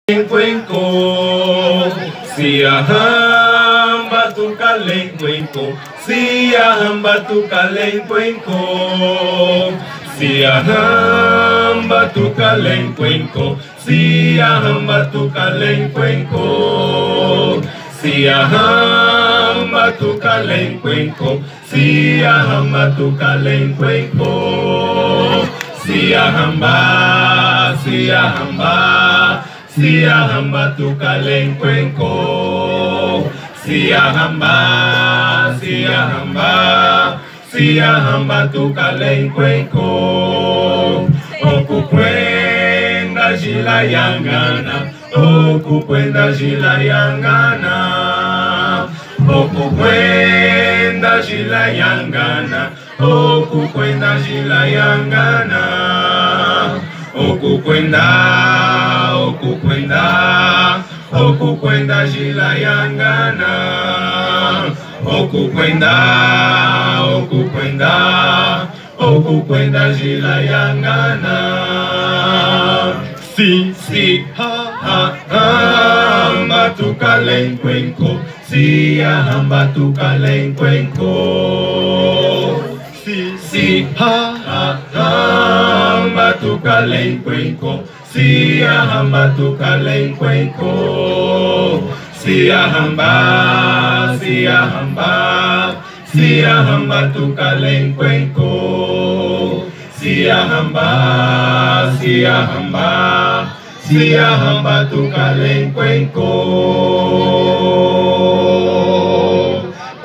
Cuenco, si ahamba tu calencuenco, si ahamba tu calencuenco, si ahamba tu calencuenco, si ahamba tu calencuenco, si ahamba tu calencuenco, si ahamba tu calencuenco, si ahamba, si ahamba. Si ahamba tu calencuenco, si ahamba, si ahamba, si ahamba tu calencuenco, okukwenda jila yangana, okukwenda jila yangana, okukwenda jila yangana, okukwenda jila yangana, okukwenda, okukwenda, okukwenda jila yangana, okukwenda, okukwenda, okukwenda jila yangana. Si ahamba tu calencuenco, si ahamba tu calencuenco, si ahamba tu calencuenco, si ahamba tu calencuenco, si ahamba, si ahamba, si ahamba tu calencuenco, si ahamba, si ahamba, si ahamba tu calencuenco.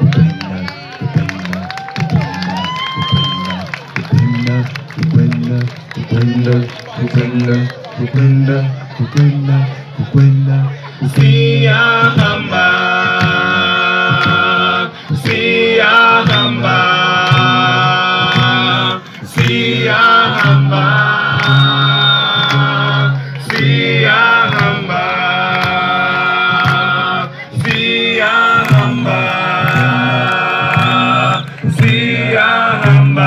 Si ahamba, si ahamba, si ahamba, si ahamba, si ahamba, si ahamba,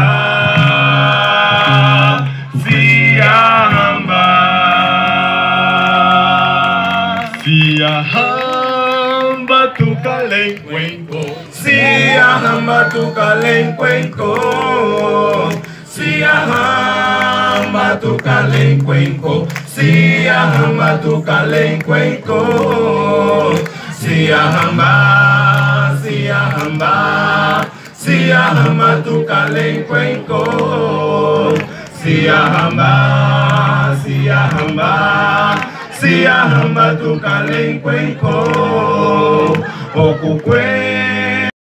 si ahamba. Si ahamba tu calencuenco, si ahamba tu calencuenco, si ahamba tu calencuenco, si ahamba tu calencuenco, si ahamba, si ahamba, si ahamba tu calencuenco, si ahamba, si ahamba, si ahamba tu calencuenco, okukwenda